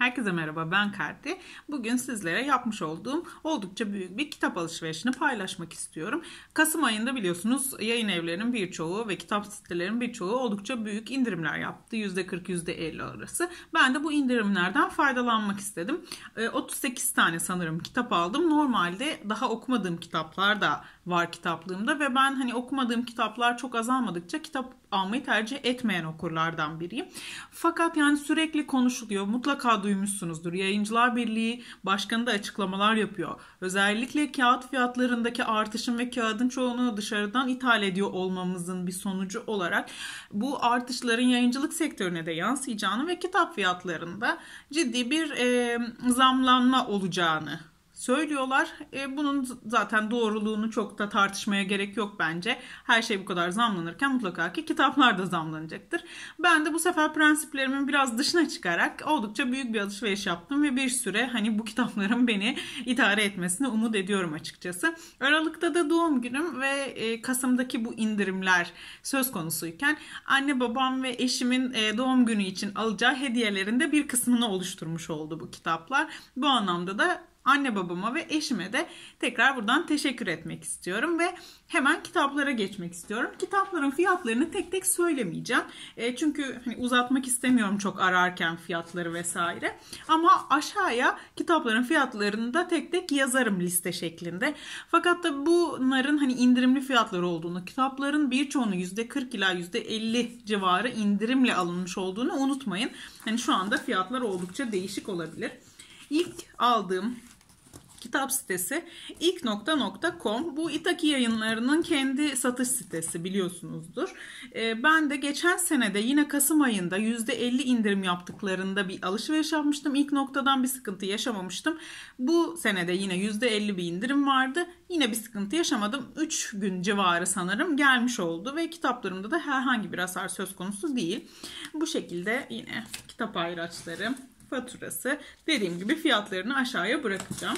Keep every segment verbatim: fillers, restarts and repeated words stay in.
Herkese merhaba, ben Kerti. Bugün sizlere yapmış olduğum oldukça büyük bir kitap alışverişini paylaşmak istiyorum. Kasım ayında biliyorsunuz yayın evlerinin birçoğu ve kitap sitelerinin birçoğu oldukça büyük indirimler yaptı. yüzde kırk yüzde elli arası. Ben de bu indirimlerden faydalanmak istedim. otuz sekiz tane sanırım kitap aldım. Normalde daha okumadığım kitaplar da var kitaplığımda ve ben hani okumadığım kitaplar çok azalmadıkça kitap almayı tercih etmeyen okurlardan biriyim. Fakat yani sürekli konuşuluyor. Mutlaka duymuşsunuzdur. Yayıncılar Birliği Başkanı da açıklamalar yapıyor. Özellikle kağıt fiyatlarındaki artışın ve kağıdın çoğunu dışarıdan ithal ediyor olmamızın bir sonucu olarak bu artışların yayıncılık sektörüne de yansıyacağını ve kitap fiyatlarında ciddi bir e, zamlanma olacağını söylüyorlar. E, bunun zaten doğruluğunu çok da tartışmaya gerek yok bence. Her şey bu kadar zamlanırken mutlaka ki kitaplar da zamlanacaktır. Ben de bu sefer prensiplerimin biraz dışına çıkarak oldukça büyük bir alışveriş yaptım ve bir süre hani bu kitapların beni idare etmesini umut ediyorum açıkçası. Aralık'ta da doğum günüm ve e, Kasım'daki bu indirimler söz konusuyken anne babam ve eşimin e, doğum günü için alacağı hediyelerin de bir kısmını oluşturmuş oldu bu kitaplar. Bu anlamda da anne babama ve eşime de tekrar buradan teşekkür etmek istiyorum ve hemen kitaplara geçmek istiyorum. Kitapların fiyatlarını tek tek söylemeyeceğim. E, çünkü hani uzatmak istemiyorum çok ararken fiyatları vesaire. Ama aşağıya kitapların fiyatlarını da tek tek yazarım liste şeklinde. Fakat da bunların hani indirimli fiyatları olduğunu, kitapların birçoğunu yüzde kırk ila yüzde elli civarı indirimle alınmış olduğunu unutmayın. Hani şu anda fiyatlar oldukça değişik olabilir. İlk aldığım kitap sitesi ilk nokta nokta com. Bu İtaki Yayınları'nın kendi satış sitesi biliyorsunuzdur. Ee, ben de geçen senede yine Kasım ayında yüzde elli indirim yaptıklarında bir alışveriş yapmıştım. İlk noktadan bir sıkıntı yaşamamıştım. Bu senede yine yüzde elli bir indirim vardı. Yine bir sıkıntı yaşamadım. üç gün civarı sanırım gelmiş oldu ve kitaplarımda da herhangi bir hasar söz konusu değil. Bu şekilde yine kitap ayraçları, faturası, dediğim gibi fiyatlarını aşağıya bırakacağım.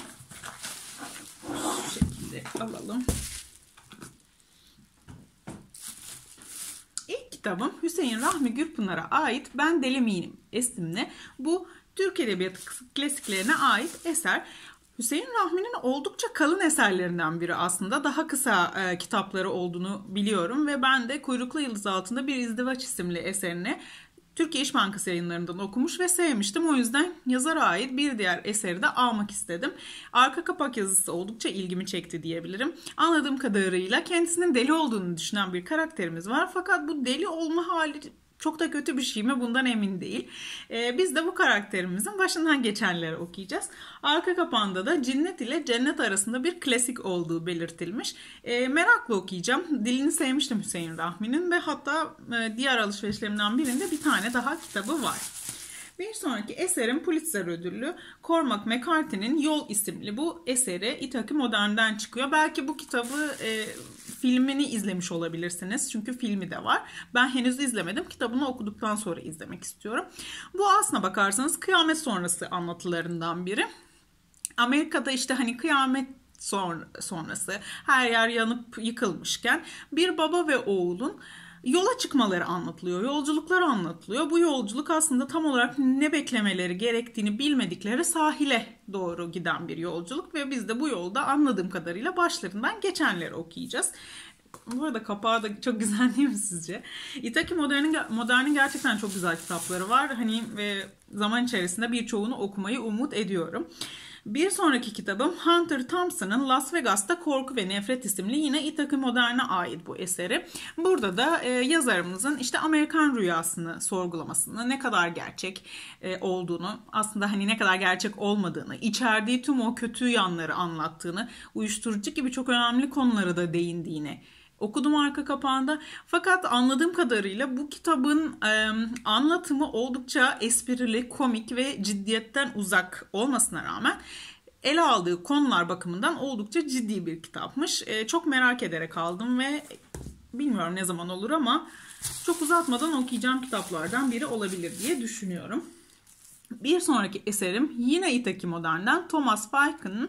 Şu şekilde alalım. İlk kitabım Hüseyin Rahmi Gürpınar'a ait Ben Deli Miyim isimli bu Türk Edebiyatı klasiklerine ait eser. Hüseyin Rahmi'nin oldukça kalın eserlerinden biri aslında. Daha kısa e, kitapları olduğunu biliyorum ve ben de Kuyruklu Yıldız Altında Bir İzdivaç isimli eserini Türkiye İş Bankası yayınlarından okumuş ve sevmiştim. O yüzden yazara ait bir diğer eseri de almak istedim. Arka kapak yazısı oldukça ilgimi çekti diyebilirim. Anladığım kadarıyla kendisinin deli olduğunu düşünen bir karakterimiz var. Fakat bu deli olma hali çok da kötü bir şey mi bundan emin değil. Ee, biz de bu karakterimizin başından geçenleri okuyacağız. Arka kapağında da cinnet ile cennet arasında bir klasik olduğu belirtilmiş. Ee, merakla okuyacağım. Dilini sevmiştim Hüseyin Rahmi'nin ve hatta e, diğer alışverişlerimden birinde bir tane daha kitabı var. Bir sonraki eserim Pulitzer ödüllü Cormac McCarthy'nin Yol isimli bu eseri İtaki Modern'den çıkıyor. Belki bu kitabı e, filmini izlemiş olabilirsiniz. Çünkü filmi de var. Ben henüz izlemedim. Kitabını okuduktan sonra izlemek istiyorum. Bu aslına bakarsanız kıyamet sonrası anlatılarından biri. Amerika'da işte hani kıyamet sonrası her yer yanıp yıkılmışken bir baba ve oğulun yola çıkmaları anlatılıyor, yolculuklar anlatılıyor. Bu yolculuk aslında tam olarak ne beklemeleri gerektiğini bilmedikleri sahile doğru giden bir yolculuk ve biz de bu yolda anladığım kadarıyla başlarından geçenleri okuyacağız. Bu arada kapağı da çok güzel değil mi sizce? İtaki Modern'in Modern'in gerçekten çok güzel kitapları var. Hani ve zaman içerisinde birçoğunu okumayı umut ediyorum. Bir sonraki kitabım Hunter Thompson'ın Las Vegas'ta Korku ve Nefret isimli yine İtaki Modern'e ait bu eseri. Burada da e, yazarımızın işte Amerikan rüyasını sorgulamasını, ne kadar gerçek e, olduğunu, aslında hani ne kadar gerçek olmadığını, içerdiği tüm o kötü yanları anlattığını, uyuşturucu gibi çok önemli konulara da değindiğini okudum arka kapağında. Fakat anladığım kadarıyla bu kitabın e, anlatımı oldukça esprili, komik ve ciddiyetten uzak olmasına rağmen ele aldığı konular bakımından oldukça ciddi bir kitapmış. E, çok merak ederek aldım ve bilmiyorum ne zaman olur ama çok uzatmadan okuyacağım kitaplardan biri olabilir diye düşünüyorum. Bir sonraki eserim yine İtaki Modern'den Thomas Pynchon'ın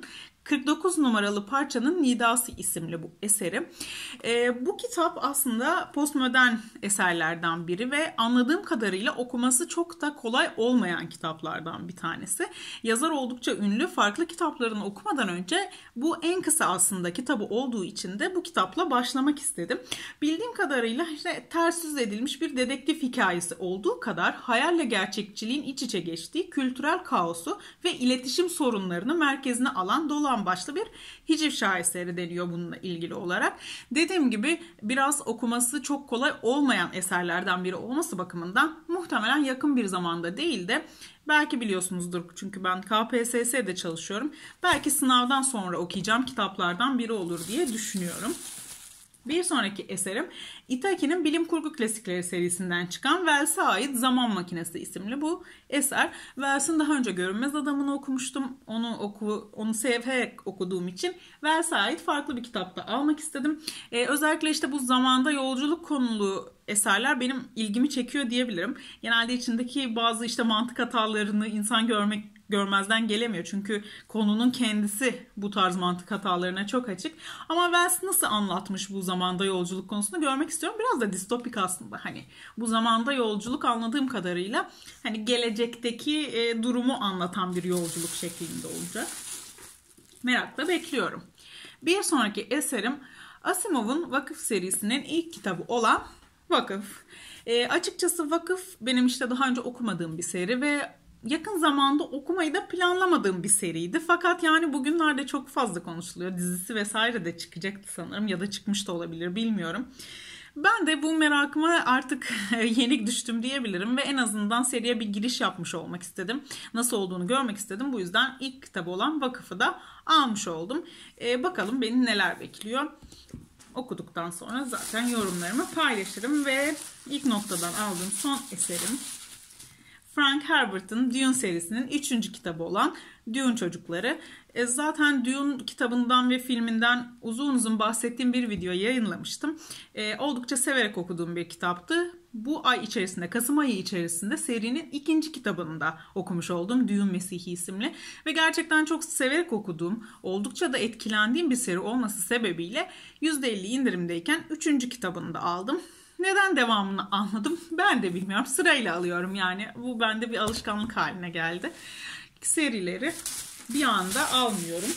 kırk dokuz numaralı parçanın Nidası isimli bu eseri. E, bu kitap aslında postmodern eserlerden biri ve anladığım kadarıyla okuması çok da kolay olmayan kitaplardan bir tanesi. Yazar oldukça ünlü, farklı kitaplarını okumadan önce bu en kısa aslında kitabı olduğu için de bu kitapla başlamak istedim. Bildiğim kadarıyla işte ters yüz edilmiş bir dedektif hikayesi olduğu kadar hayalle gerçekçiliğin iç içe geçtiği kültürel kaosu ve iletişim sorunlarını merkezine alan dolan başlı bir hiciv şaheseri deniyor bununla ilgili olarak. Dediğim gibi biraz okuması çok kolay olmayan eserlerden biri olması bakımından muhtemelen yakın bir zamanda değil de belki biliyorsunuzdur çünkü ben K P S S'de çalışıyorum. Belki sınavdan sonra okuyacağım kitaplardan biri olur diye düşünüyorum. Bir sonraki eserim Itaki'nin bilim kurgu klasikleri serisinden çıkan Wells'e ait Zaman Makinesi isimli bu eser. Wells'in daha önce Görünmez Adamı'nı okumuştum. Onu oku, onu severek okuduğum için Wells'e ait farklı bir kitapta almak istedim. Ee, özellikle işte bu zamanda yolculuk konulu eserler benim ilgimi çekiyor diyebilirim. Genelde içindeki bazı işte mantık hatalarını insan görmek görmezden gelemiyor. Çünkü konunun kendisi bu tarz mantık hatalarına çok açık. Ama Wells nasıl anlatmış bu zamanda yolculuk konusunu görmek istiyorum. Biraz da distopik aslında. Hani bu zamanda yolculuk anladığım kadarıyla hani gelecekteki e, durumu anlatan bir yolculuk şeklinde olacak. Merakla bekliyorum. Bir sonraki eserim Asimov'un Vakıf serisinin ilk kitabı olan Vakıf. E, açıkçası Vakıf benim işte daha önce okumadığım bir seri ve yakın zamanda okumayı da planlamadığım bir seriydi. Fakat yani bugünlerde çok fazla konuşuluyor. Dizisi vesaire de çıkacaktı sanırım ya da çıkmış da olabilir bilmiyorum. Ben de bu merakıma artık yenik düştüm diyebilirim ve en azından seriye bir giriş yapmış olmak istedim. Nasıl olduğunu görmek istedim. Bu yüzden ilk kitabı olan Vakıf'ı da almış oldum. Ee, bakalım beni neler bekliyor. Okuduktan sonra zaten yorumlarımı paylaşırım ve ilk noktadan aldığım son eserim Frank Herbert'ın Dune serisinin üçüncü kitabı olan Dune Çocukları. E zaten Dune kitabından ve filminden uzun uzun bahsettiğim bir video yayınlamıştım. E, oldukça severek okuduğum bir kitaptı. Bu ay içerisinde, Kasım ayı içerisinde serinin ikinci kitabını da okumuş oldum. Dune Mesih'i isimli. Ve gerçekten çok severek okuduğum, oldukça da etkilendiğim bir seri olması sebebiyle yüzde elli indirimdeyken üçüncü kitabını da aldım. Neden devamını anladım ben de bilmiyorum. Sırayla alıyorum yani. Bu bende bir alışkanlık haline geldi. Serileri bir anda almıyorum.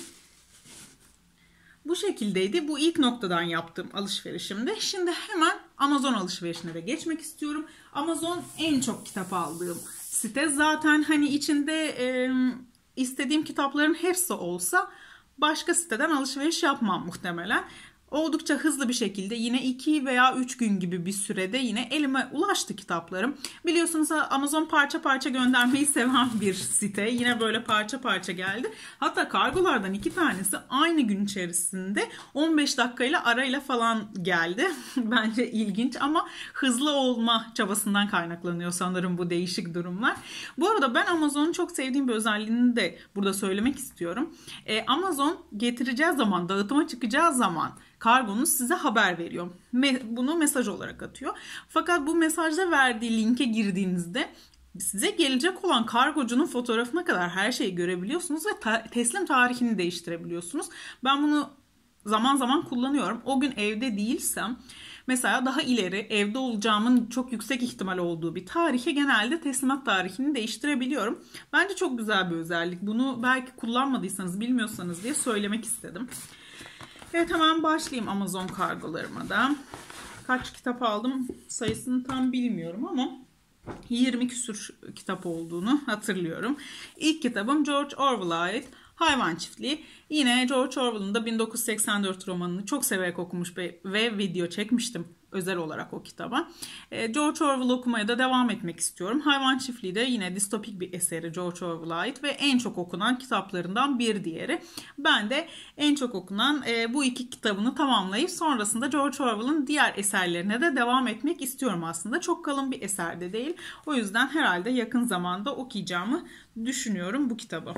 Bu şekildeydi. Bu ilk noktadan yaptığım alışverişimde. Şimdi hemen Amazon alışverişine de geçmek istiyorum. Amazon en çok kitap aldığım site. Zaten hani içinde e, istediğim kitapların hepsi olsa başka siteden alışveriş yapmam muhtemelen. Oldukça hızlı bir şekilde yine iki veya üç gün gibi bir sürede yine elime ulaştı kitaplarım. Biliyorsunuz Amazon parça parça göndermeyi seven bir site. Yine böyle parça parça geldi. Hatta kargolardan iki tanesi aynı gün içerisinde on beş dakikayla arayla falan geldi. Bence ilginç ama hızlı olma çabasından kaynaklanıyor sanırım bu değişik durumlar. Bu arada ben Amazon'un çok sevdiğim bir özelliğini de burada söylemek istiyorum. Ee, Amazon getireceği zaman, dağıtıma çıkacağı zaman kargonuz size haber veriyor. Bunu mesaj olarak atıyor. Fakat bu mesajda verdiği linke girdiğinizde size gelecek olan kargocunun fotoğrafına kadar her şeyi görebiliyorsunuz ve ta- teslim tarihini değiştirebiliyorsunuz. Ben bunu zaman zaman kullanıyorum. O gün evde değilsem mesela daha ileri evde olacağımın çok yüksek ihtimal olduğu bir tarihe genelde teslimat tarihini değiştirebiliyorum. Bence çok güzel bir özellik. Bunu belki kullanmadıysanız, bilmiyorsanız diye söylemek istedim. Evet, hemen başlayayım Amazon kargolarıma da. Kaç kitap aldım sayısını tam bilmiyorum ama yirmi küsur kitap olduğunu hatırlıyorum. İlk kitabım George Orwell'a ait Hayvan Çiftliği. Yine George Orwell'ın da bin dokuz yüz seksen dört romanını çok severek okumuş ve video çekmiştim özel olarak o kitaba. George Orwell okumaya da devam etmek istiyorum. Hayvan Çiftliği de yine distopik bir eseri George Orwell'a ait ve en çok okunan kitaplarından bir diğeri. Ben de en çok okunan bu iki kitabını tamamlayıp sonrasında George Orwell'ın diğer eserlerine de devam etmek istiyorum aslında. Çok kalın bir eser de değil. O yüzden herhalde yakın zamanda okuyacağımı düşünüyorum bu kitabı.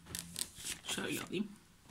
Şöyle alayım.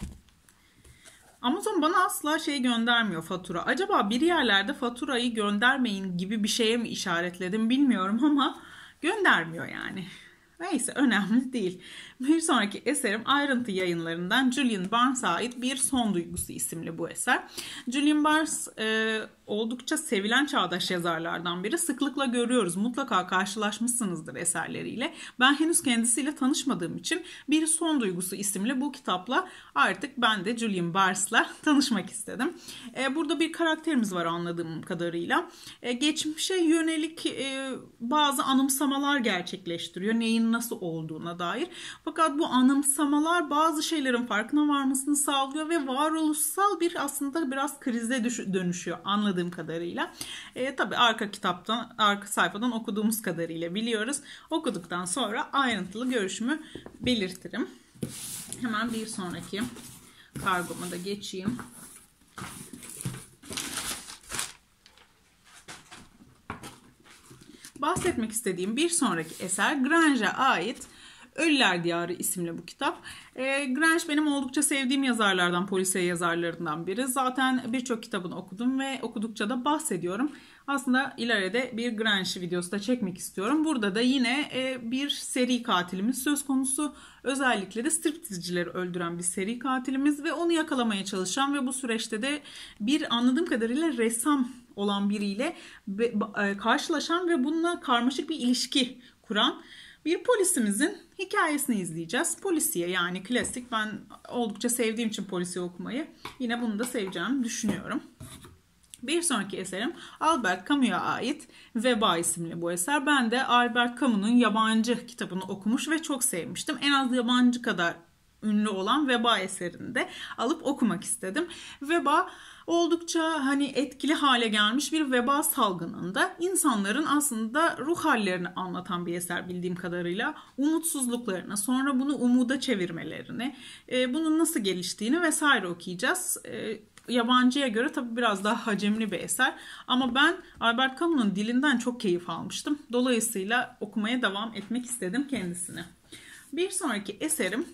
Amazon bana asla şey göndermiyor, fatura. Acaba bir yerlerde faturayı göndermeyin gibi bir şeye mi işaretledim bilmiyorum ama göndermiyor yani. Neyse, önemli değil. Bir sonraki eserim Ayrıntı Yayınlarından Julian Barnes'a ait Bir Son Duygusu isimli bu eser. Julian Barnes e, oldukça sevilen çağdaş yazarlardan biri. Sıklıkla görüyoruz. Mutlaka karşılaşmışsınızdır eserleriyle. Ben henüz kendisiyle tanışmadığım için Bir Son Duygusu isimli bu kitapla artık ben de Julian Barnes'la tanışmak istedim. E, burada bir karakterimiz var anladığım kadarıyla. E, geçmişe yönelik e, bazı anımsamalar gerçekleştiriyor. Neyin nasıl olduğuna dair. Fakat bu anımsamalar bazı şeylerin farkına varmasını sağlıyor ve varoluşsal bir aslında biraz krize dönüşüyor anladığım kadarıyla. E, tabii arka kitaptan, arka sayfadan okuduğumuz kadarıyla biliyoruz. Okuduktan sonra ayrıntılı görüşümü belirtirim. Hemen bir sonraki kargoma da geçeyim. Bahsetmek istediğim bir sonraki eser Grange'a ait Ölüler Diyarı isimli bu kitap. E, Grange benim oldukça sevdiğim yazarlardan, polisiye yazarlarından biri. Zaten birçok kitabını okudum ve okudukça da bahsediyorum. Aslında ileride bir Grange videosu da çekmek istiyorum. Burada da yine e, bir seri katilimiz söz konusu. Özellikle de striptizcileri öldüren bir seri katilimiz ve onu yakalamaya çalışan ve bu süreçte de bir anladığım kadarıyla ressam olan biriyle karşılaşan ve bununla karmaşık bir ilişki kuran bir polisimizin hikayesini izleyeceğiz. Polisiye, yani klasik. Ben oldukça sevdiğim için polisiye okumayı yine bunu da seveceğimi düşünüyorum. Bir sonraki eserim Albert Camus'a ait Veba isimli bu eser. Ben de Albert Camus'un yabancı kitabını okumuş ve çok sevmiştim. En az yabancı kadar ünlü olan Veba eserini de alıp okumak istedim. Veba oldukça hani etkili hale gelmiş bir veba salgınında insanların aslında ruh hallerini anlatan bir eser bildiğim kadarıyla. Umutsuzluklarını, sonra bunu umuda çevirmelerini, bunun nasıl geliştiğini vesaire okuyacağız. Yabancıya göre tabii biraz daha hacimli bir eser. Ama ben Albert Camus'un dilinden çok keyif almıştım. Dolayısıyla okumaya devam etmek istedim kendisini. Bir sonraki eserim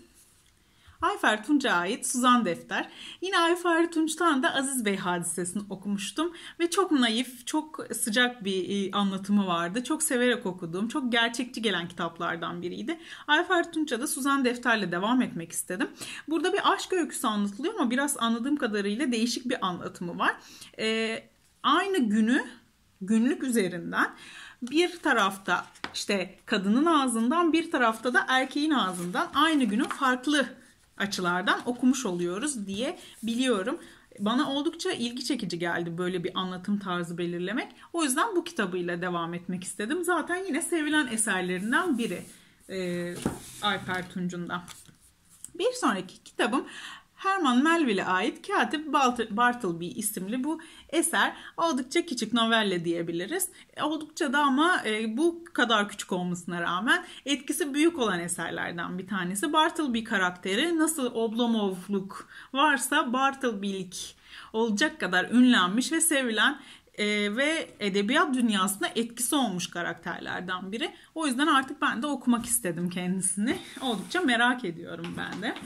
Ayfer Tunç'a ait Suzan Defter. Yine Ayfer Tunç'tan da Aziz Bey hadisesini okumuştum. Ve çok naif, çok sıcak bir anlatımı vardı. Çok severek okuduğum, çok gerçekçi gelen kitaplardan biriydi. Ayfer Tunç'a da Suzan Defter'le devam etmek istedim. Burada bir aşk öyküsü anlatılıyor ama biraz anladığım kadarıyla değişik bir anlatımı var. Ee, aynı günü günlük üzerinden bir tarafta işte kadının ağzından, bir tarafta da erkeğin ağzından aynı günün farklı açılardan okumuş oluyoruz diye biliyorum. Bana oldukça ilgi çekici geldi böyle bir anlatım tarzı belirlemek. O yüzden bu kitabıyla devam etmek istedim. Zaten yine sevilen eserlerinden biri e, Ayfer Tunç'un. Bir sonraki kitabım Herman Melville'e ait Katip Bartleby isimli bu eser. Oldukça küçük novelle diyebiliriz. Oldukça da ama e, bu kadar küçük olmasına rağmen etkisi büyük olan eserlerden bir tanesi. Bartleby karakteri nasıl Oblomovluk varsa Bartleby'lik olacak kadar ünlenmiş ve sevilen e, ve edebiyat dünyasında etkisi olmuş karakterlerden biri. O yüzden artık ben de okumak istedim kendisini. Oldukça merak ediyorum ben de.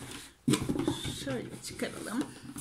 Şöyle çıkaralım.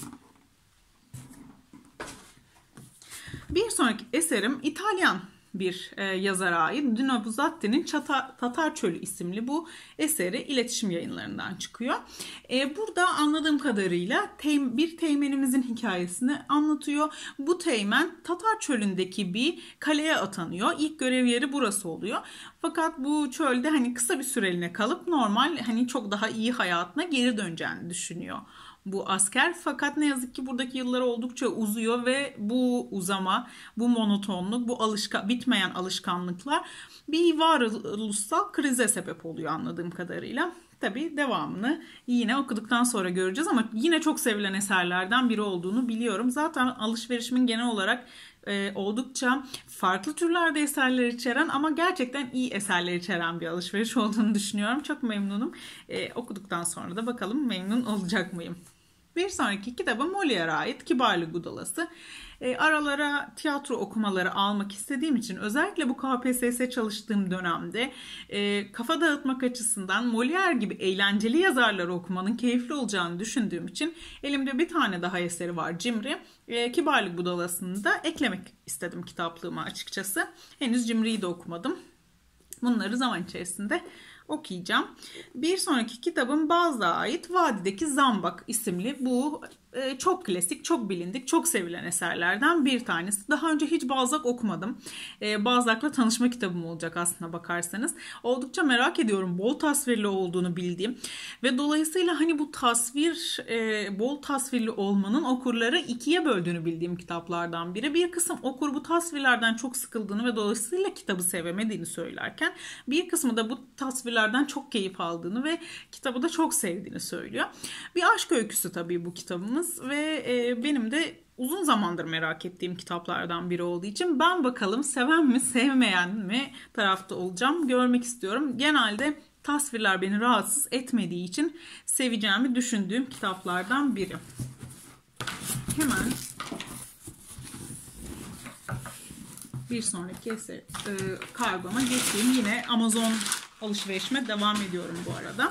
Bir sonraki eserim İtalyan bir e, yazara ait Dino Buzzatti'nin Tatar Çölü isimli bu eseri iletişim yayınlarından çıkıyor. E, burada anladığım kadarıyla teğ, bir teğmenimizin hikayesini anlatıyor. Bu teğmen Tatar Çölü'ndeki bir kaleye atanıyor. İlk görev yeri burası oluyor. Fakat bu çölde hani kısa bir süreliğine kalıp normal hani çok daha iyi hayatına geri döneceğini düşünüyor bu asker. Fakat ne yazık ki buradaki yılları oldukça uzuyor ve bu uzama, bu monotonluk, bu alışka, bitmeyen alışkanlıklar bir varoluşsal krize sebep oluyor anladığım kadarıyla. Tabii devamını yine okuduktan sonra göreceğiz ama yine çok sevilen eserlerden biri olduğunu biliyorum. Zaten alışverişimin genel olarak e, oldukça farklı türlerde eserler içeren ama gerçekten iyi eserler içeren bir alışveriş olduğunu düşünüyorum. Çok memnunum. E, okuduktan sonra da bakalım memnun olacak mıyım? Bir sonraki kitabım Molière'e ait Kibarlık Budalası. E, aralara tiyatro okumaları almak istediğim için özellikle bu K P S S çalıştığım dönemde e, kafa dağıtmak açısından Molière gibi eğlenceli yazarları okumanın keyifli olacağını düşündüğüm için elimde bir tane daha eseri var, Cimri. E, Kibarlık Budalası'nı da eklemek istedim kitaplığıma açıkçası. Henüz Cimri'yi de okumadım. Bunları zaman içerisinde okuyacağım. Bir sonraki kitabım Bazı'ya ait Vadideki Zambak isimli bu e, çok klasik, çok bilindik, çok sevilen eserlerden bir tanesi. Daha önce hiç Balzac okumadım. E, Balzac'la tanışma kitabım olacak aslına bakarsanız. Oldukça merak ediyorum. Bol tasvirli olduğunu bildiğim ve dolayısıyla hani bu tasvir, e, bol tasvirli olmanın okurları ikiye böldüğünü bildiğim kitaplardan biri. Bir kısım okur bu tasvirlerden çok sıkıldığını ve dolayısıyla kitabı sevemediğini söylerken bir kısmı da bu tasvirlerden çok keyif aldığını ve kitabı da çok sevdiğini söylüyor. Bir aşk öyküsü tabii bu kitabımız ve e, benim de uzun zamandır merak ettiğim kitaplardan biri olduğu için ben bakalım seven mi sevmeyen mi tarafta olacağım, görmek istiyorum. Genelde tasvirler beni rahatsız etmediği için seveceğimi düşündüğüm kitaplardan biri. Hemen bir sonraki eser, e, kargoma geçeyim. Yine Amazon alışverişime devam ediyorum bu arada.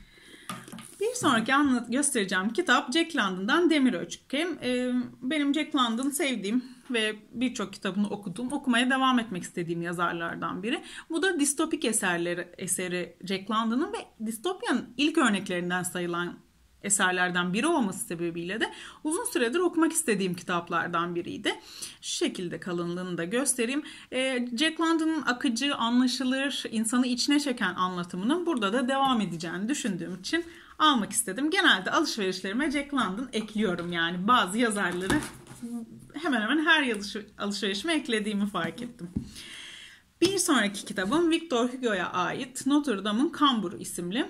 Bir sonraki anlat göstereceğim kitap Jack London'dan Demir Ölçekim. Ee, benim Jack London sevdiğim ve birçok kitabını okudum, okumaya devam etmek istediğim yazarlardan biri. Bu da distopik eserleri eseri Jack London'ın ve distopyanın ilk örneklerinden sayılan eserlerden biri olması sebebiyle de uzun süredir okumak istediğim kitaplardan biriydi. Şu şekilde kalınlığını da göstereyim. Ee, Jack London'ın akıcı, anlaşılır, insanı içine çeken anlatımının burada da devam edeceğini düşündüğüm için almak istedim. Genelde alışverişlerime Jack London ekliyorum, yani bazı yazarları hemen hemen her alışverişime eklediğimi fark ettim. Bir sonraki kitabım Victor Hugo'ya ait Notre Dame'ın Kamburu isimli.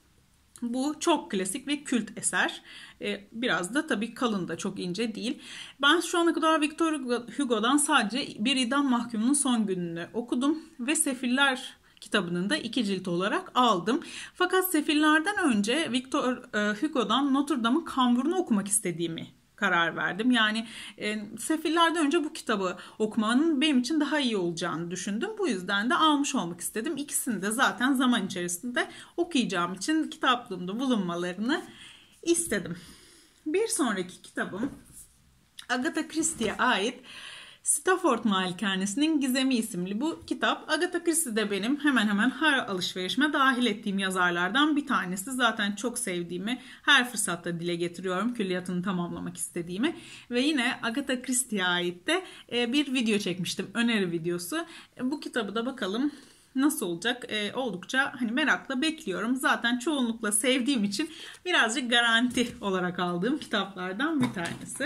Bu çok klasik ve kült eser. Biraz da tabii kalın da, çok ince değil. Ben şu ana kadar Victor Hugo'dan sadece Bir İdam Mahkumunun Son Gününü okudum ve Sefiller kitabının da iki cilt olarak aldım. Fakat Sefiller'den önce Victor Hugo'dan Notre Dame'ın Kamburu'nu okumak istediğimi karar verdim. Yani e, Sefiller'den önce bu kitabı okumanın benim için daha iyi olacağını düşündüm. Bu yüzden de almış olmak istedim. İkisini de zaten zaman içerisinde okuyacağım için kitaplığımda bulunmalarını istedim. Bir sonraki kitabım Agatha Christie'ye ait Stafford Malikanesi'nin Gizemi isimli bu kitap. Agatha Christie de benim hemen hemen her alışverişime dahil ettiğim yazarlardan bir tanesi. Zaten çok sevdiğimi her fırsatta dile getiriyorum. Külliyatını tamamlamak istediğimi. Ve yine Agatha Christie'ye ait de bir video çekmiştim. Öneri videosu. Bu kitabı da bakalım nasıl olacak? E, oldukça hani merakla bekliyorum. Zaten çoğunlukla sevdiğim için birazcık garanti olarak aldığım kitaplardan bir tanesi.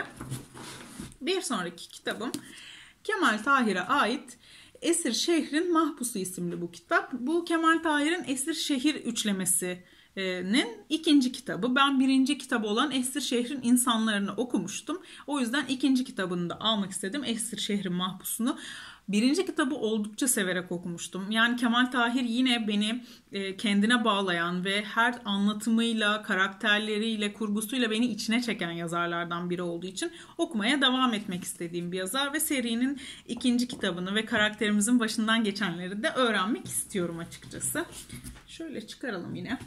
Bir sonraki kitabım Kemal Tahir'e ait Esir Şehrin Mahpusu isimli bu kitap. Bu Kemal Tahir'in Esir Şehir üçlemesinin ikinci kitabı. Ben birinci kitabı olan Esir Şehrin İnsanlarını okumuştum. O yüzden ikinci kitabını da almak istedim. Esir Şehrin Mahpusunu. Birinci kitabı oldukça severek okumuştum. Yani Kemal Tahir yine beni kendine bağlayan ve her anlatımıyla, karakterleriyle, kurgusuyla beni içine çeken yazarlardan biri olduğu için okumaya devam etmek istediğim bir yazar ve serinin ikinci kitabını ve karakterimizin başından geçenleri de öğrenmek istiyorum açıkçası. Şöyle çıkaralım yine.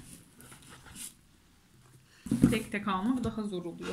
Tek tek almak daha zor oluyor.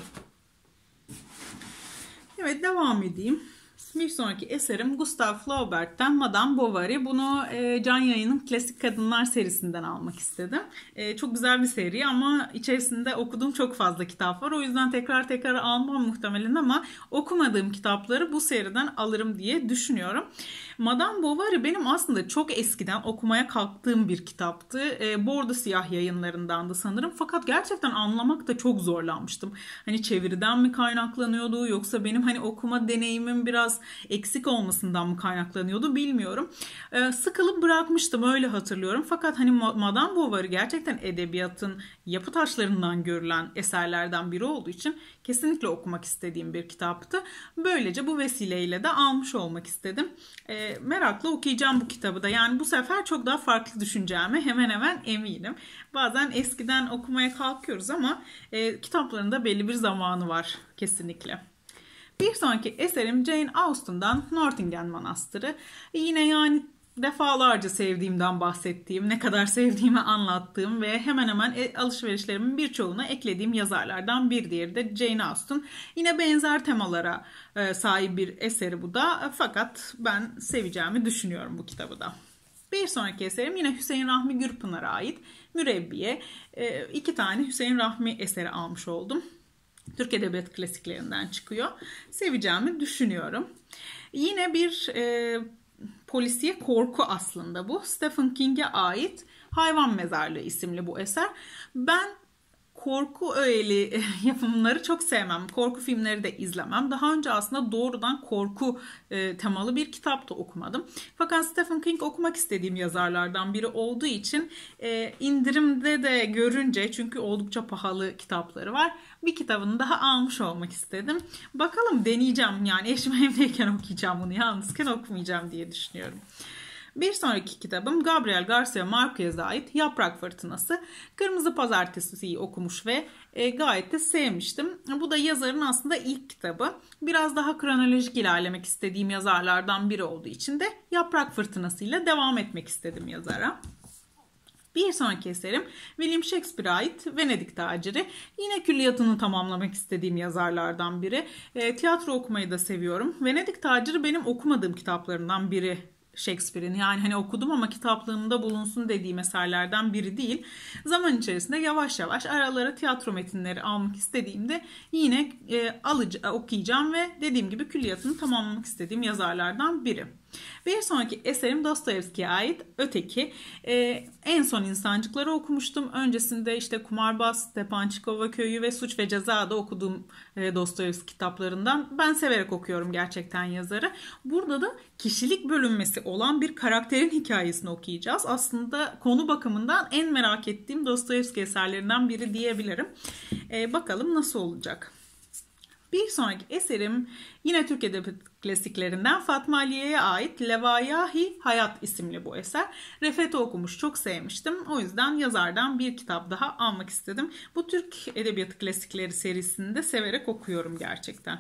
Evet, devam edeyim. Bir sonraki eserim Gustave Flaubert'ten Madame Bovary. Bunu e, Can Yayın'ın Klasik Kadınlar serisinden almak istedim. E, çok güzel bir seri ama içerisinde okuduğum çok fazla kitap var. O yüzden tekrar tekrar almam muhtemelen ama okumadığım kitapları bu seriden alırım diye düşünüyorum. Madame Bovary benim aslında çok eskiden okumaya kalktığım bir kitaptı. E, Bordo Siyah yayınlarındandı sanırım. Fakat gerçekten anlamakta çok zorlanmıştım. Hani çeviriden mi kaynaklanıyordu yoksa benim hani okuma deneyimim biraz eksik olmasından mı kaynaklanıyordu bilmiyorum. Ee, sıkılıp bırakmıştım, öyle hatırlıyorum. Fakat hani Madame Bovary gerçekten edebiyatın yapı taşlarından görülen eserlerden biri olduğu için kesinlikle okumak istediğim bir kitaptı. Böylece bu vesileyle de almış olmak istedim. Ee, merakla okuyacağım bu kitabı da. Yani bu sefer çok daha farklı düşüneceğime hemen hemen eminim. Bazen eskiden okumaya kalkıyoruz ama e, kitapların da belli bir zamanı var kesinlikle. Bir sonraki eserim Jane Austen'dan Nottingham Manastırı. Yine yani defalarca sevdiğimden bahsettiğim, ne kadar sevdiğimi anlattığım ve hemen hemen alışverişlerimin birçoğuna eklediğim yazarlardan bir diğeri de Jane Austen. Yine benzer temalara sahip bir eseri bu da, fakat ben seveceğimi düşünüyorum bu kitabı da. Bir sonraki eserim yine Hüseyin Rahmi Gürpınar'a ait Mürebbiye. E, iki tane Hüseyin Rahmi eseri almış oldum. Türk Edebiyat klasiklerinden çıkıyor. Seveceğimi düşünüyorum. Yine bir e, polisiye korku aslında bu. Stephen King'e ait Hayvan Mezarlığı isimli bu eser. Ben korku öğeli yapımları çok sevmem. Korku filmleri de izlemem. Daha önce aslında doğrudan korku e, temalı bir kitap da okumadım. Fakat Stephen King okumak istediğim yazarlardan biri olduğu için e, indirimde de görünce, çünkü oldukça pahalı kitapları var, bir kitabını daha almış olmak istedim. Bakalım, deneyeceğim. Yani eşim evdeyken okuyacağım bunu. Yalnızken okumayacağım diye düşünüyorum. Bir sonraki kitabım Gabriel Garcia Marquez'e ait Yaprak Fırtınası. Kırmızı Pazartesi'yi okumuş ve e, gayet de sevmiştim. Bu da yazarın aslında ilk kitabı. Biraz daha kronolojik ilerlemek istediğim yazarlardan biri olduğu için de Yaprak Fırtınası ile devam etmek istedim yazara. Bir sonraki eserim William Shakespeare'a ait Venedik Taciri. Yine külliyatını tamamlamak istediğim yazarlardan biri. E, tiyatro okumayı da seviyorum. Venedik Taciri benim okumadığım kitaplarından biri. Shakespeare'in, yani hani okudum ama kitaplığımda bulunsun dediğim eserlerden biri değil. Zaman içerisinde yavaş yavaş aralara tiyatro metinleri almak istediğimde yine e, alıcı, okuyacağım ve dediğim gibi külliyatını tamamlamak istediğim yazarlardan biri. Bir sonraki eserim Dostoyevski'ye ait Öteki. Ee, en son İnsancıkları okumuştum. Öncesinde işte Kumarbaz, Stepançikova Köyü ve Suç ve Ceza'da okuduğum e, Dostoyevski kitaplarından. Ben severek okuyorum gerçekten yazarı. Burada da kişilik bölünmesi olan bir karakterin hikayesini okuyacağız. Aslında konu bakımından en merak ettiğim Dostoyevski eserlerinden biri diyebilirim. Ee, bakalım nasıl olacak. Bir sonraki eserim yine Türk Edebiyat klasiklerinden Fatma Aliye'ye ait Levayahi Hayat isimli bu eser. Refet'i okumuş, çok sevmiştim. O yüzden yazardan bir kitap daha almak istedim. Bu Türk Edebiyat klasikleri serisini de severek okuyorum gerçekten.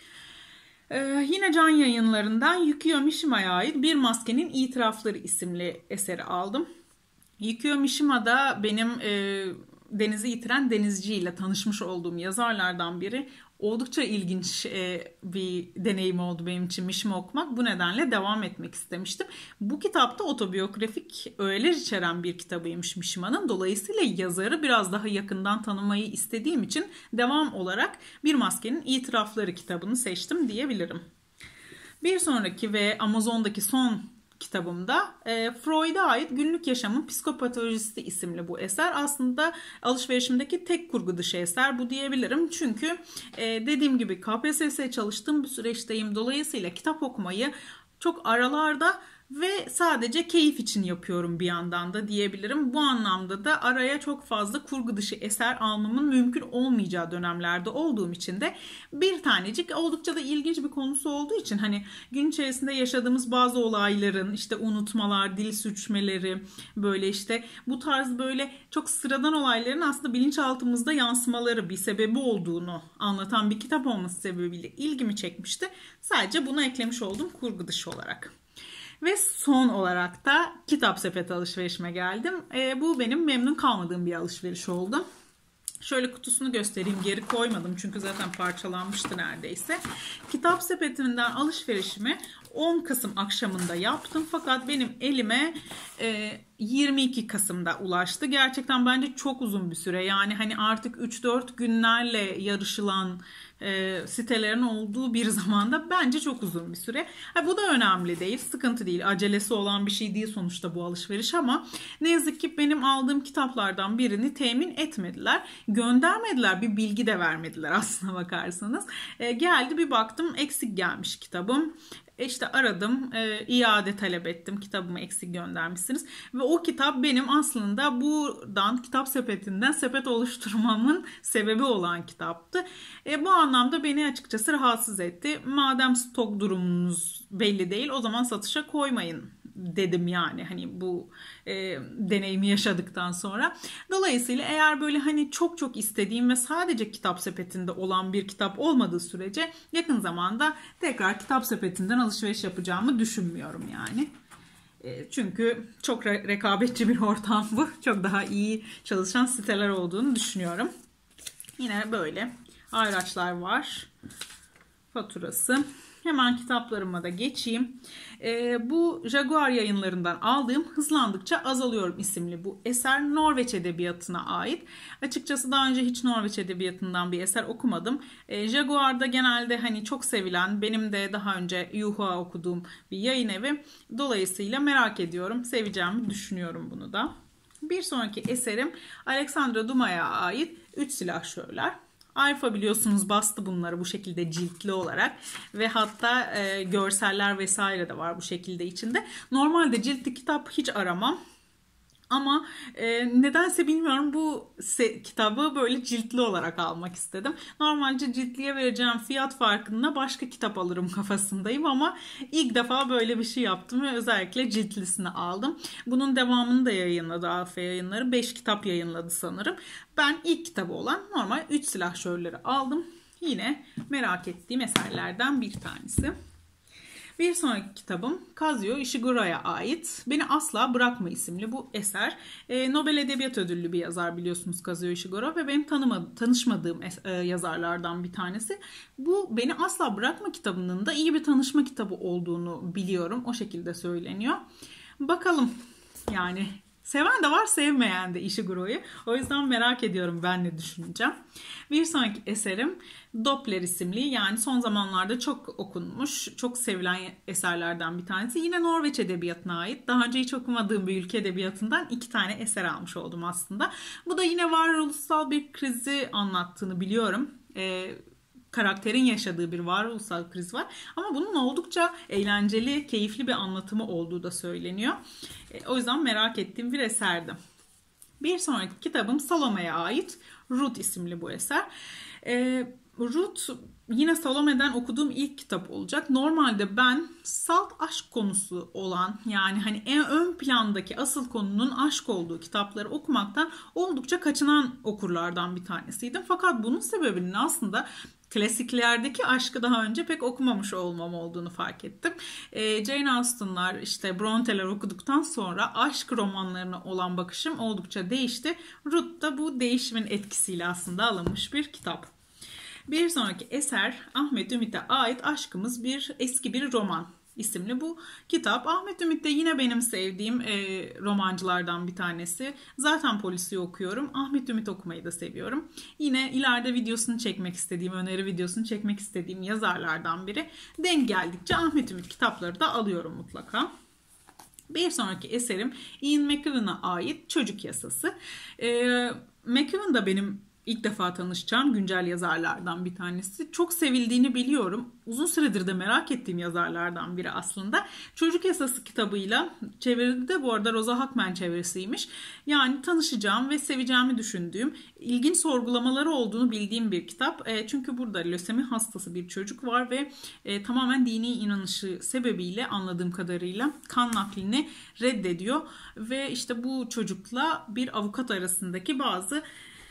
Ee, yine Can Yayınları'ndan Yukio Mishima'ya ait Bir Maskenin İtirafları isimli eseri aldım. Yukio Mishima da benim e, Denizi Yitiren Denizci ile tanışmış olduğum yazarlardan biri. Oldukça ilginç bir deneyim oldu benim için Mishima okumak. Bu nedenle devam etmek istemiştim. Bu kitapta otobiyografik öğeler içeren bir kitabıymış Mishima'nın. Dolayısıyla yazarı biraz daha yakından tanımayı istediğim için devam olarak Bir Maskenin İtirafları kitabını seçtim diyebilirim. Bir sonraki ve Amazon'daki son kitabımda e, Freud'a ait Günlük Yaşamın Psikopatolojisi isimli bu eser. Aslında alışverişimdeki tek kurgu dışı eser bu diyebilirim. Çünkü e, dediğim gibi K P S S çalıştığım bir süreçteyim. Dolayısıyla kitap okumayı çok aralarda ve sadece keyif için yapıyorum bir yandan da diyebilirim. Bu anlamda da araya çok fazla kurgu dışı eser almamın mümkün olmayacağı dönemlerde olduğum için de bir tanecik, oldukça da ilginç bir konusu olduğu için hani gün içerisinde yaşadığımız bazı olayların işte unutmalar, dil sürçmeleri, böyle işte bu tarz böyle çok sıradan olayların aslında bilinçaltımızda yansımaları, bir sebebi olduğunu anlatan bir kitap olması sebebiyle ilgimi çekmişti. Sadece bunu eklemiş oldum kurgu dışı olarak. Ve son olarak da Kitap Sepeti alışverişime geldim. E, bu benim memnun kalmadığım bir alışveriş oldu. Şöyle kutusunu göstereyim. Geri koymadım çünkü zaten parçalanmıştı neredeyse. Kitap Sepeti'nden alışverişimi on Kasım akşamında yaptım. Fakat benim elime e, yirmi iki Kasım'da ulaştı. Gerçekten bence çok uzun bir süre. Yani hani artık üç dört günlerle yarışılan e, sitelerin olduğu bir zamanda bence çok uzun bir süre. Ha, bu da önemli değil, sıkıntı değil. Acelesi olan bir şey değil sonuçta bu alışveriş ama ne yazık ki benim aldığım kitaplardan birini temin etmediler. Göndermediler, bir bilgi de vermediler aslına bakarsanız. E, geldi bir baktım eksik gelmiş kitabım. İşte aradım, e, iade talep ettim, kitabımı eksik göndermişsiniz. Ve o kitap benim aslında buradan Kitap Sepeti'nden sepet oluşturmamın sebebi olan kitaptı. E, bu anlamda beni açıkçası rahatsız etti. Madem stok durumunuz belli değil, o zaman satışa koymayın dedim yani hani bu e, deneyimi yaşadıktan sonra. Dolayısıyla eğer böyle hani çok çok istediğim ve sadece Kitap Sepeti'nde olan bir kitap olmadığı sürece yakın zamanda tekrar Kitap Sepeti'nden alışveriş yapacağımı düşünmüyorum yani. E, çünkü çok re- rekabetçi bir ortam bu. Çok daha iyi çalışan siteler olduğunu düşünüyorum. Yine böyle ayraçlar var. Faturası. Hemen kitaplarıma da geçeyim. Ee, bu Jaguar Yayınları'ndan aldığım Hızlandıkça Azalıyorum isimli bu eser Norveç Edebiyatı'na ait. Açıkçası daha önce hiç Norveç Edebiyatı'ndan bir eser okumadım. Ee, Jaguar'da genelde hani çok sevilen, benim de daha önce Yuhua okuduğum bir yayın evi. Dolayısıyla merak ediyorum, seveceğimi düşünüyorum bunu da. Bir sonraki eserim Alexandra Dumas'a ait Üç Silahşörler. Alfa biliyorsunuz bastı bunları bu şekilde ciltli olarak ve hatta e, görseller vesaire de var bu şekilde içinde. Normalde ciltli kitap hiç aramam. Ama e, nedense bilmiyorum bu se- kitabı böyle ciltli olarak almak istedim. Normalde ciltliye vereceğim fiyat farkında başka kitap alırım kafasındayım ama ilk defa böyle bir şey yaptım ve özellikle ciltlisini aldım. Bunun devamını da yayınladı Alfa Yayınları. beş kitap yayınladı sanırım. Ben ilk kitabı olan normal Üç Silahşörleri aldım. Yine merak ettiğim eserlerden bir tanesi. Bir sonraki kitabım Kazuo Ishiguro'ya ait Beni Asla Bırakma isimli bu eser. E, Nobel Edebiyat Ödüllü bir yazar biliyorsunuz Kazuo Ishiguro ve benim tanımadığım, tanışmadığım e, yazarlardan bir tanesi. Bu Beni Asla Bırakma kitabının da iyi bir tanışma kitabı olduğunu biliyorum. O şekilde söyleniyor. Bakalım yani seven de var, sevmeyen de Ishiguro'yu. O yüzden merak ediyorum ben ne düşüneceğim. Bir sonraki eserim Doppler isimli, yani son zamanlarda çok okunmuş, çok sevilen eserlerden bir tanesi. Yine Norveç Edebiyatı'na ait. Daha önce hiç okumadığım bir ülke edebiyatından iki tane eser almış oldum aslında. Bu da yine varoluşsal bir krizi anlattığını biliyorum. Ee, karakterin yaşadığı bir varoluşsal kriz var. Ama bunun oldukça eğlenceli, keyifli bir anlatımı olduğu da söyleniyor. E, o yüzden merak ettiğim bir eserdi. Bir sonraki kitabım Salome'ye ait Ruth isimli bu eser. E, Ruth yine Salome'den okuduğum ilk kitap olacak. Normalde ben salt aşk konusu olan, yani hani en ön plandaki asıl konunun aşk olduğu kitapları okumaktan oldukça kaçınan okurlardan bir tanesiydim. Fakat bunun sebebinin aslında klasiklerdeki aşkı daha önce pek okumamış olmam olduğunu fark ettim. E, Jane Austen'lar, işte Bronte'ler okuduktan sonra aşk romanlarına olan bakışım oldukça değişti. Ruth da bu değişimin etkisiyle aslında alınmış bir kitap. Bir sonraki eser Ahmet Ümit'e ait Aşkımız Bir Eski Bir Roman isimli bu kitap. Ahmet Ümit de yine benim sevdiğim e, romancılardan bir tanesi. Zaten polisiye okuyorum. Ahmet Ümit okumayı da seviyorum. Yine ileride videosunu çekmek istediğim, öneri videosunu çekmek istediğim yazarlardan biri. Denk geldikçe Ahmet Ümit kitapları da alıyorum mutlaka. Bir sonraki eserim Ian McEwan'a ait Çocuk Yasası. E, McEwan da benim İlk defa tanışacağım güncel yazarlardan bir tanesi. Çok sevildiğini biliyorum. Uzun süredir de merak ettiğim yazarlardan biri aslında. Çocuk Yasası kitabıyla, çeviride de bu arada Rosa Hackman çevirisiymiş. Yani tanışacağım ve seveceğimi düşündüğüm, ilginç sorgulamaları olduğunu bildiğim bir kitap. E, çünkü burada lösemi hastası bir çocuk var ve e, tamamen dini inanışı sebebiyle anladığım kadarıyla kan naklini reddediyor. Ve işte bu çocukla bir avukat arasındaki bazı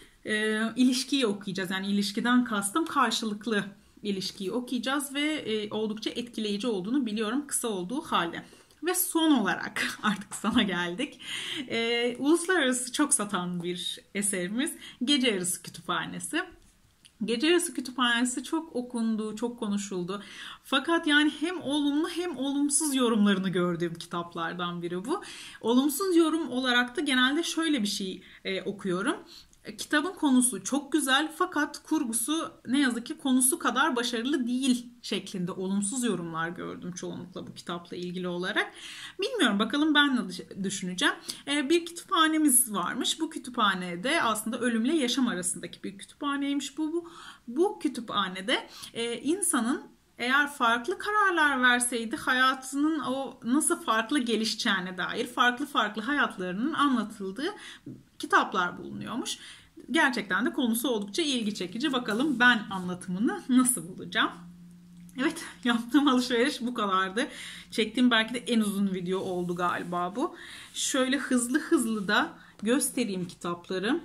E, ilişkiyi okuyacağız. Yani ilişkiden kastım karşılıklı ilişkiyi okuyacağız ve e, oldukça etkileyici olduğunu biliyorum kısa olduğu halde. Ve son olarak artık sana geldik. E, uluslararası çok satan bir eserimiz Gece Yarısı Kütüphanesi. Gece Yarısı Kütüphanesi çok okundu, çok konuşuldu. Fakat yani hem olumlu hem olumsuz yorumlarını gördüğüm kitaplardan biri bu. Olumsuz yorum olarak da genelde şöyle bir şey e, okuyorum. Kitabın konusu çok güzel fakat kurgusu ne yazık ki konusu kadar başarılı değil şeklinde olumsuz yorumlar gördüm çoğunlukla bu kitapla ilgili olarak. Bilmiyorum, bakalım ben ne düşüneceğim. Bir kütüphanemiz varmış. Bu kütüphanede aslında ölümle yaşam arasındaki bir kütüphaneymiş bu. Bu, bu kütüphanede insanın eğer farklı kararlar verseydi hayatının o nasıl farklı gelişeceğine dair farklı farklı hayatlarının anlatıldığı kitaplar bulunuyormuş. Gerçekten de konusu oldukça ilgi çekici. Bakalım ben anlatımını nasıl bulacağım. Evet, yaptığım alışveriş bu kadardı. Çektiğim belki de en uzun video oldu galiba bu. Şöyle hızlı hızlı da göstereyim kitapları.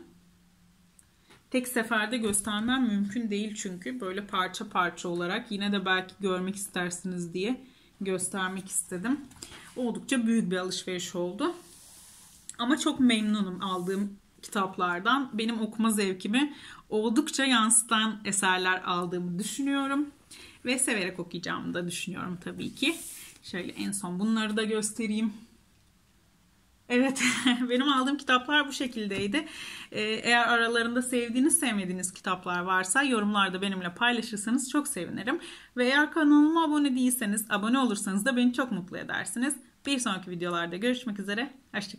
Tek seferde göstermem mümkün değil çünkü böyle parça parça olarak, yine de belki görmek istersiniz diye göstermek istedim. Oldukça büyük bir alışveriş oldu. Ama çok memnunum aldığım kitaplardan. Benim okuma zevkimi oldukça yansıtan eserler aldığımı düşünüyorum. Ve severek okuyacağımı da düşünüyorum tabii ki. Şöyle en son bunları da göstereyim. Evet, benim aldığım kitaplar bu şekildeydi. Eğer aralarında sevdiğiniz, sevmediğiniz kitaplar varsa yorumlarda benimle paylaşırsanız çok sevinirim. Ve eğer kanalıma abone değilseniz, abone olursanız da beni çok mutlu edersiniz. Bir sonraki videolarda görüşmek üzere. Hoşçakalın.